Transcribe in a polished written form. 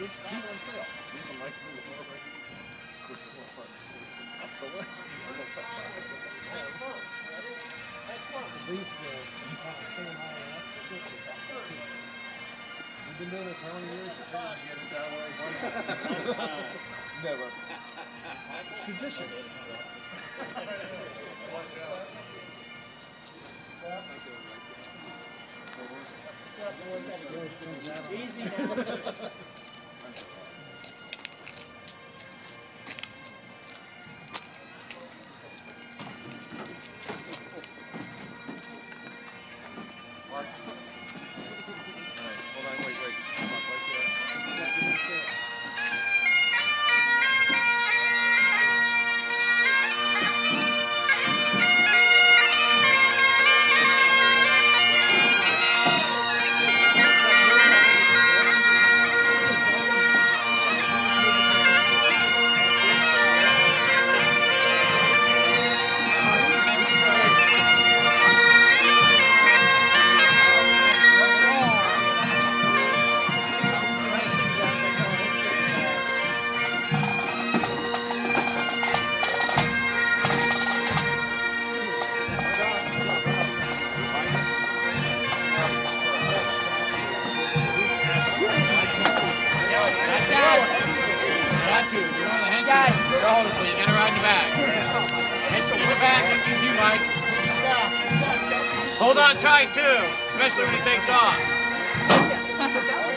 You've been doing it for how many years? You can't get it that way. Never. Tradition. Easy now. Hold on tight too, especially when he takes off.